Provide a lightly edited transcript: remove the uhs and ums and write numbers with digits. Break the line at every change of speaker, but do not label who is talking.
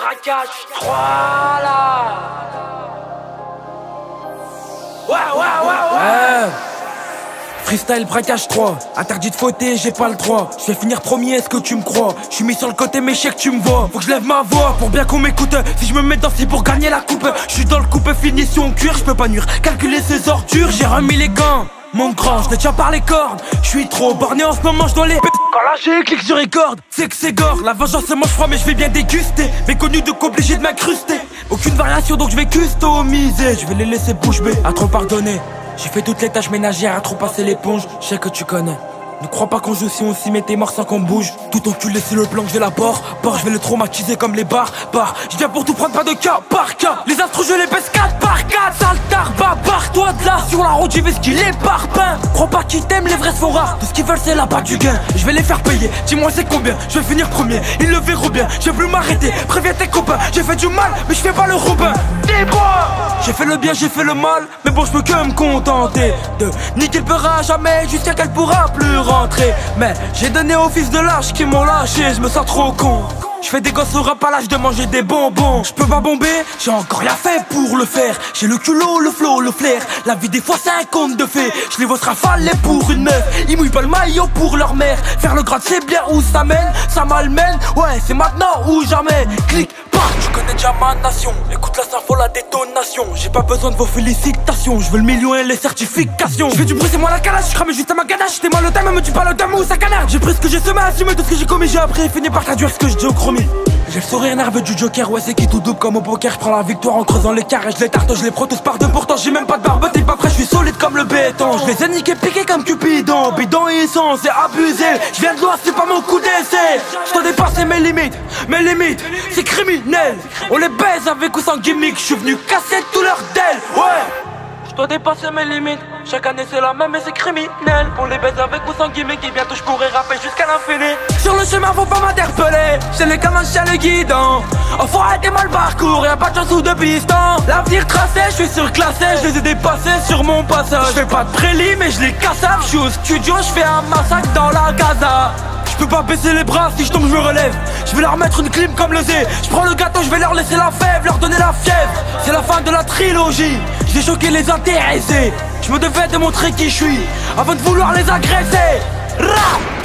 braquage 3 là. Ouais.
Freestyle braquage 3, interdit de fauter, j'ai pas le droit. Je vais finir premier, est-ce que tu me crois? Je suis mis sur le côté, mais je sais que tu me vois. Faut que je lève ma voix pour bien qu'on m'écoute. Si je me mets dans c'est pour gagner la coupe. Je suis dans le coupe finition cuir, je peux pas nuire. Calculer ses ordures, j'ai remis les gants. Mon grand, je te tiens par les cordes. Je suis trop borné en ce moment, je dois les. Quand là j'ai clique sur record, c'est que c'est gore. La vengeance c'est moi je crois mais je vais bien déguster. Méconnu de qu'obligé de m'incruster. Aucune variation donc je vais customiser. Je vais les laisser bouche bée, à trop pardonner. J'ai fait toutes les tâches ménagères, à trop passer l'éponge. Je sais que tu connais. Ne crois pas qu'on joue si on s'y mettait mort sans qu'on bouge. Tout enculé c'est le plan que j'ai la barre. Je vais le traumatiser comme les barres. Je viens pour tout prendre pas de cas par cas. Les instrus je les baisse 4 par 4. Sale tarba, barre-toi de là. Sur la route j'y vais ce qu'il est parpaing. Crois pas qu'ils t'aiment, les vrais sont rares. Tout ce qu'ils veulent c'est la part du gain. Je vais les faire payer, dis-moi c'est combien. Je vais finir premier, ils le verront bien. Je vais plus m'arrêter, préviens tes copains. J'ai fait du mal, mais je fais pas le Robin. J'ai fait le bien, j'ai fait le mal. Mais bon je peux que me contenter de niquer le beurre à jamais. Jusqu'à qu'elle pourra plus rentrer. Mais j'ai donné aux fils de lâche qui m'ont lâché. Je me sens trop con. Je fais des gosses au rap à l'âge de manger des bonbons. Je peux pas bomber, j'ai encore rien fait pour le faire. J'ai le culot, le flow, le flair. La vie des fois c'est un conte de fées. Je les vois se rafaler pour une meuf. Ils mouillent pas le maillot pour leur mère. Faire le grade c'est bien où ça mène. Ça malmène, ouais c'est maintenant ou jamais. Clique, pas, tu connais déjà ma nation. Écoute la sympho, la détonation. J'ai pas besoin de vos félicitations. Je veux le million et les certifications. Je fais du bruit, c'est moi la calache. Je crame juste à ma ganache. C'était moi le time, me tue pas le dame ou ça canard. J'ai pris ce que j'ai semé, assumé tout ce que j'ai commis. J'ai appris et fini par traduire ce que je dis au chromie. J'ai le sourire nerveux du Joker, ouais c'est qui tout double comme au poker. Je prends la victoire en creusant les carrés, je les tarte, je les prends tous par deux. Pourtant j'ai même pas de barbe, t'es pas prêt, je suis solide comme le béton. Je les ai niqués, piqués comme Cupidon. Bidon et sang, c'est abusé. Je viens de loin, c'est pas mon coup d'essai. Je dois dépasser mes limites c'est criminel. On les baise avec ou sans gimmick. Je suis venu casser tout leur d'ailes, ouais. Je dois dépasser mes limites. Chaque année c'est la même et c'est criminel. On les baise avec ou sans gimmick. Et bientôt je pourrai rapper jusqu'à l'infini. Sur le chemin faut pas m'interpeller. J'ai les comme un chien le guidon. Oh faut arrêter mal parcours. Y'a pas de chance ou de piston. L'avenir tracé, je suis surclassé. Je les ai dépassés sur mon passage. Je fais pas de prélis mais je les cassave. Je suis au studio, je fais un massacre dans la Gaza. Je peux pas baisser les bras, si je tombe je me relève. Je vais leur mettre une clim comme le Z. Je prends le gâteau, je vais leur laisser la fève, leur donner la fièvre. C'est la fin de la trilogie. J'ai choqué les intéressés. Je me devais de montrer qui je suis avant de vouloir les agresser. Rap.